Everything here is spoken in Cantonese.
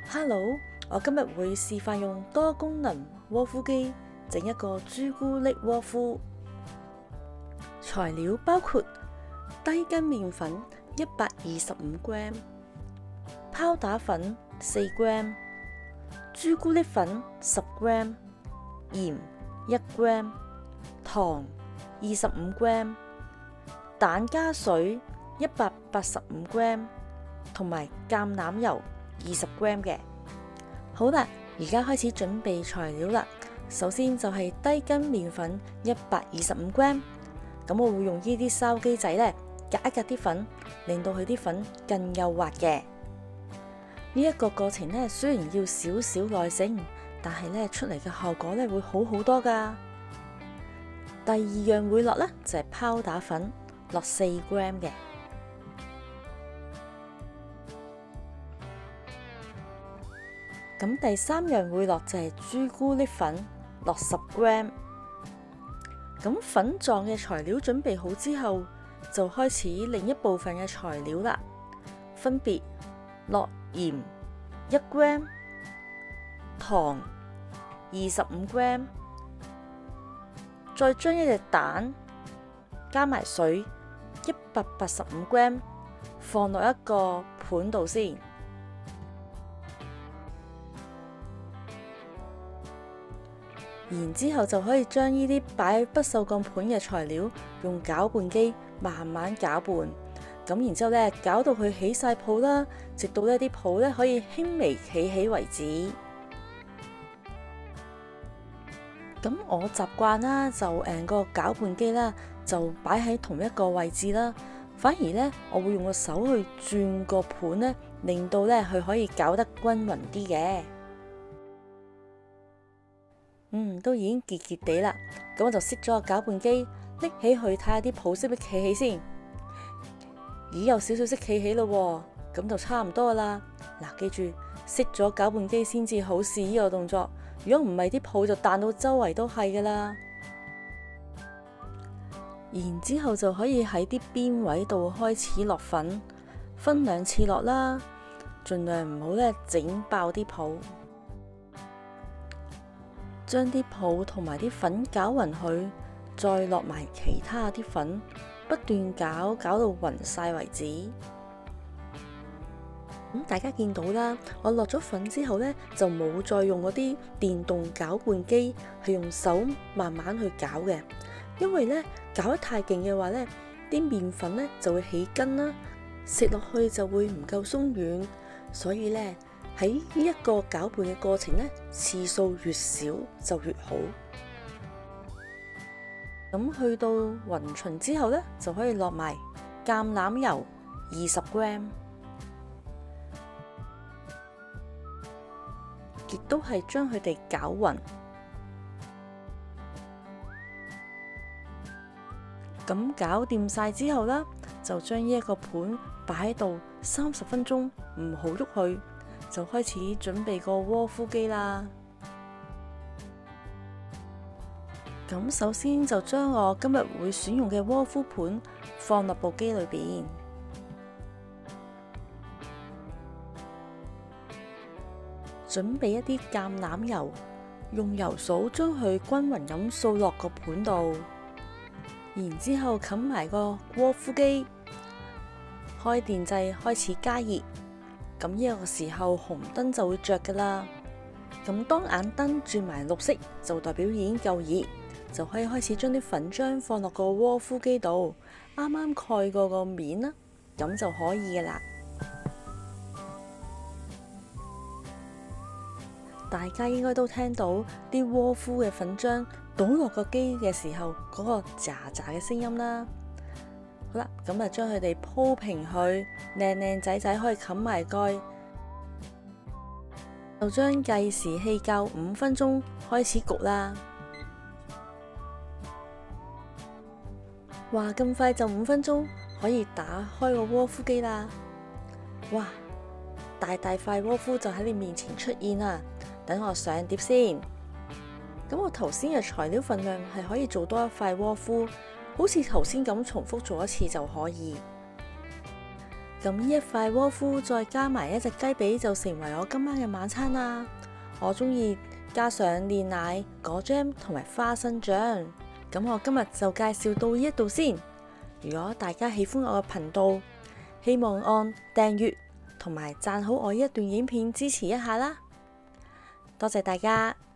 Hello，我今日會示範用多功能窩夫機整一個朱古力窩夫。材料包括低筋麵粉125g、泡打粉4g、朱古力粉10g、鹽1g、糖25g、蛋加水185g，同埋橄欖油20g 嘅。好啦，而家開始準備材料啦。首先就係低筋麵粉125g，咁我會用呢啲筲箕仔呢，隔一隔啲粉，令到佢啲粉更幼滑嘅。呢一個過程呢，雖然要少少耐性，但係呢出嚟嘅效果呢會好好多噶。第二樣會落呢，就係泡打粉，落4g 嘅。咁第三樣會落就係朱古力粉，落10g。咁粉狀嘅材料準備好之後，就開始另一部分嘅材料啦。分別落鹽1g、糖25g，再將一隻蛋加埋水185g，放落一個盤度先。然之後就可以將呢啲擺不鏽鋼盤嘅材料用攪拌機慢慢攪拌，咁然之後呢，攪到佢起晒泡啦，直到呢啲泡呢可以輕微企起為止。咁我習慣啦，就個攪拌機啦，就擺喺同一個位置啦。反而呢，我會用個手去轉個盤呢，令到呢佢可以攪得均勻啲嘅。都已經結結地啦，咁我就熄咗個攪拌機，拎起去睇下啲泡識唔識企起先。咦，有少少識企起咯，咁就差唔多啦。嗱，記住熄咗攪拌機先至好試呢個動作，如果唔係啲泡就彈到周圍都係噶啦。然之後就可以喺啲邊位度開始落粉，分2次落啦，盡量唔好呢整爆啲泡。將啲泡同埋啲粉攪勻佢，再落埋其他啲粉，不斷攪到勻晒為止。大家見到啦，我落咗粉之後呢，就冇再用嗰啲電動攪拌機，係用手慢慢去攪嘅。因為呢，攪得太勁嘅話呢，啲麵粉呢就會起筋啦，食落去就會唔夠鬆軟，所以呢，喺呢一個攪拌嘅過程呢，次數越少就越好。咁去到勻勻之後呢，就可以落埋橄欖油20g， 亦都係將佢哋攪勻。咁攪掂晒之後啦，就將呢一個盤擺喺度30分鐘，唔好喐佢。就開始準備個窩夫機啦。咁首先就將我今日會選用嘅窩夫盤放落部機裏邊，準備一啲橄欖油，用油掃將佢均勻咁掃落個盤度，然之後冚埋個窩夫機，開電掣開始加熱。咁呢個時候紅燈就會着噶啦，咁當眼燈轉埋綠色，就代表已經夠熱，就可以開始將啲粉漿放落個窩夫機度，啱啱蓋過個面啦，咁就可以噶啦。大家應該都聽到啲窩夫嘅粉漿倒落個機嘅時候嗰個喳喳嘅聲音啦。好啦，咁啊將佢哋鋪平佢，靚靚仔仔可以冚埋蓋，就將計時器校5分鐘，開始焗啦。哇，咁快就5分鐘，可以打開個窩夫機啦！哇，大塊窩夫就喺你面前出現啦！等我上碟先。咁我頭先嘅材料份量係可以做多一塊窩夫。好似頭先咁重複做一次就可以。 咁呢一塊窩夫再加埋一隻雞髀就成為我今晚嘅晚餐啦。我中意加上煉奶、果醬同埋花生醬。咁我今日就介紹到呢一度先。如果大家喜歡我嘅頻道，希望按訂閱同埋讚好我呢一段影片支持一下啦。多謝大家。